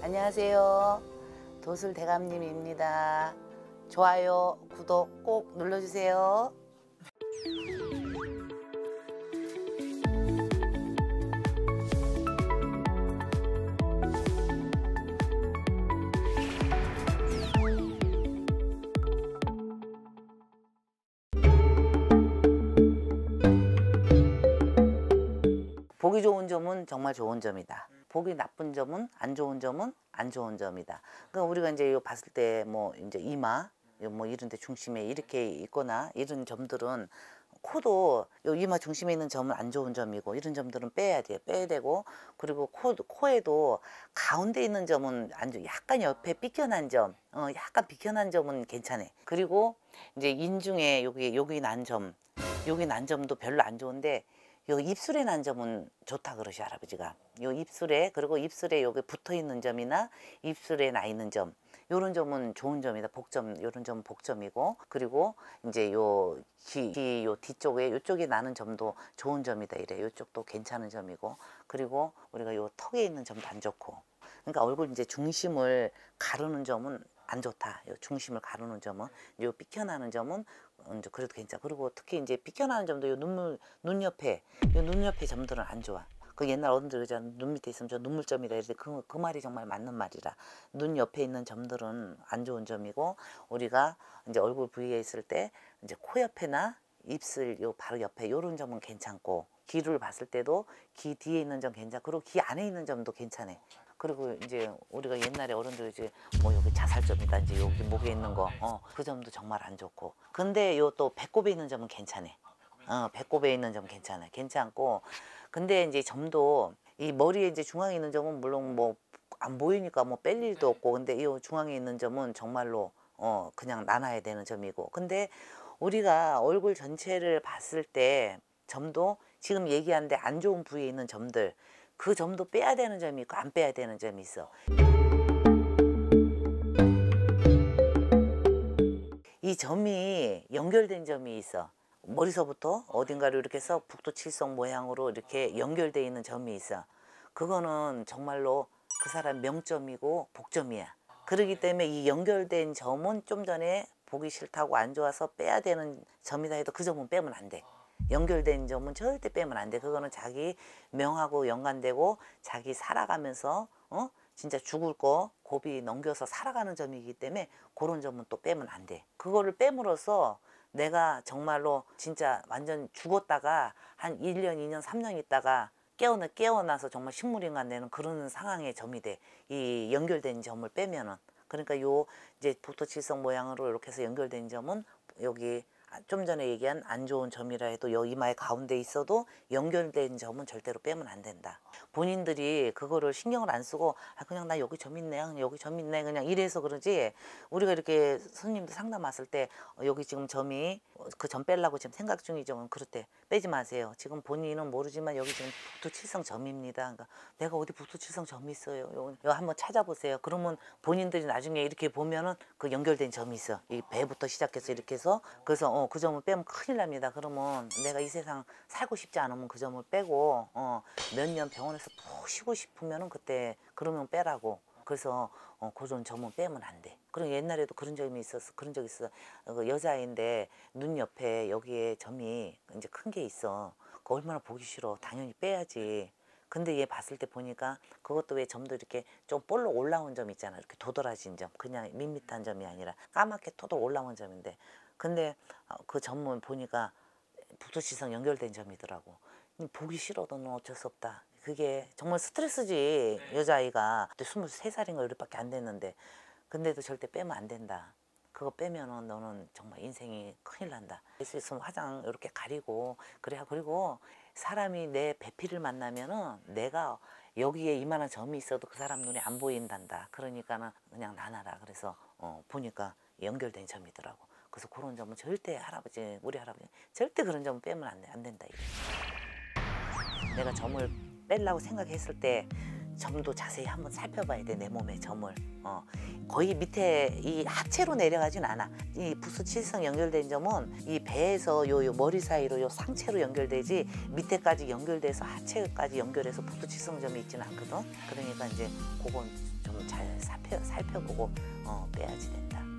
안녕하세요. 도술대감님입니다. 좋아요, 구독 꼭 눌러주세요. 보기 좋은 점은 정말 좋은 점이다. 보기 나쁜 점은 안 좋은 점은 안 좋은 점이다. 그러니까 우리가 이제 요 봤을 때 뭐 이제 이마 뭐 이런 데 중심에 이렇게 있거나 이런 점들은 코도 요 이마 중심에 있는 점은 안 좋은 점이고 이런 점들은 빼야 돼요. 빼야 되고 그리고 코에도 가운데 있는 점은 안 좋아. 약간 옆에 삐껴난 점, 약간 비껴난 점은 괜찮아. 그리고 이제 인중에 여기 난 점, 여기 난 점도 별로 안 좋은데 요 입술에 난 점은 좋다 그러시 할아버지가. 요 입술에 그리고 입술에 여기 붙어 있는 점이나 입술에 나 있는 점 요런 점은 좋은 점이다. 복점 요런 점은 복점이고 그리고 이제 요 뒤쪽에 요쪽에 나는 점도 좋은 점이다 이래. 요쪽도 괜찮은 점이고 그리고 우리가 요 턱에 있는 점도 안 좋고 그러니까 얼굴 이제 중심을 가르는 점은 안 좋다. 요 중심을 가르는 점은 요 삐켜나는 점은 이제 그래도 괜찮아. 그리고 특히 이제 삐켜나는 점도 요 눈 옆에 점들은 안 좋아. 그 옛날 어른들 그러잖아. 눈 밑에 있으면 저 눈물점이다 이랬는데 그 말이 정말 맞는 말이라. 눈 옆에 있는 점들은 안 좋은 점이고 우리가 이제 얼굴 부위에 있을 때 이제 코 옆에나 입술 요 바로 옆에 요런 점은 괜찮고 귀를 봤을 때도 귀 뒤에 있는 점 괜찮고 그리고 귀 안에 있는 점도 괜찮아. 그리고 이제 우리가 옛날에 어른들 이제 뭐 여기 자살점이다 이제 여기 목에 있는 거 그 점도 정말 안 좋고 근데 요 또 배꼽에 있는 점은 괜찮아. 배꼽에 있는 점 괜찮고 근데 이제 점도 이 머리에 이제 중앙에 있는 점은 물론 뭐 안 보이니까 뭐 뺄 일도 없고 근데 이 중앙에 있는 점은 정말로 그냥 나눠야 되는 점이고 근데 우리가 얼굴 전체를 봤을 때 점도 지금 얘기한 데 안 좋은 부위에 있는 점들 그 점도 빼야 되는 점이 있고 안 빼야 되는 점이 있어. 이 점이 연결된 점이 있어. 머리서부터 어딘가로 이렇게 해서 북두칠성 모양으로 이렇게 연결되어 있는 점이 있어. 그거는 정말로 그 사람 명점이고 복점이야. 그렇기 때문에 이 연결된 점은 좀 전에 보기 싫다고 안 좋아서 빼야 되는 점이다 해도 그 점은 빼면 안 돼. 연결된 점은 절대 빼면 안 돼. 그거는 자기 명하고 연관되고 자기 살아가면서 진짜 죽을 거 고비 넘겨서 살아가는 점이기 때문에 그런 점은 또 빼면 안 돼. 그거를 빼므로써 내가 정말로 진짜 완전 죽었다가 한 1년, 2년, 3년 있다가 깨어나서 정말 식물인간 되는 그런 상황의 점이 돼. 이 연결된 점을 빼면은. 그러니까 요 이제 북두칠성 모양으로 이렇게 해서 연결된 점은 여기 좀 전에 얘기한 안 좋은 점이라 해도 여 이마의 가운데 있어도 연결된 점은 절대로 빼면 안 된다. 본인들이 그거를 신경을 안 쓰고 그냥 나 여기 점 있네 그냥 여기 점 있네 그냥 이래서 그러지 우리가 이렇게 손님들 상담 왔을 때 여기 지금 점이 그 점 빼려고 지금 생각 중이죠. 그럴 때 빼지 마세요. 지금 본인은 모르지만 여기 지금 북두칠성 점입니다. 그러니까 내가 어디 북두칠성 점이 있어요. 요 한번 찾아보세요. 그러면 본인들이 나중에 이렇게 보면은 그 연결된 점이 있어. 이 배부터 시작해서 이렇게 해서 그래서 그 점을 빼면 큰일 납니다. 그러면 내가 이 세상 살고 싶지 않으면 그 점을 빼고 몇 년 병원에서 푹 쉬고 싶으면은 그때 그러면 빼라고. 그래서 그런 점은 빼면 안 돼. 그리고 옛날에도 그런 점이 있었어. 그런 적 있어. 그 여자인데 눈 옆에 여기에 점이 이제 큰 게 있어. 그거 얼마나 보기 싫어. 당연히 빼야지. 근데 얘 봤을 때 보니까 그것도 왜 점도 이렇게 좀 볼록 올라온 점 있잖아. 이렇게 도드라진 점. 그냥 밋밋한 점이 아니라 까맣게 토독 올라온 점인데 근데 그 점은 보니까 북두칠성 연결된 점이더라고. 보기 싫어도 너 어쩔 수 없다. 그게 정말 스트레스지. 여자아이가 23살인가 이렇게밖에 안 됐는데 근데도 절대 빼면 안 된다. 그거 빼면은 너는 정말 인생이 큰일 난다. 할 수 있으면 화장 이렇게 가리고 그래야. 그리고 사람이 내 배필을 만나면은 내가 여기에 이만한 점이 있어도 그 사람 눈에 안 보인단다. 그러니까는 그냥 나눠라. 그래서 보니까 연결된 점이더라고. 그래서 그런 점은 절대 우리 할아버지 절대 그런 점은 빼면 안 된다. 이게. 내가 점을 빼려고 생각했을 때 점도 자세히 한번 살펴봐야 돼. 내 몸의 점을. 거의 밑에 이 하체로 내려가진 않아. 이 북두칠성 연결된 점은 이 배에서 요 머리 사이로 요 상체로 연결되지 밑에까지 연결돼서 하체까지 연결해서 북두칠성 점이 있지는 않거든. 그러니까 이제 그건 좀 좀 잘 살펴보고 빼야지 된다.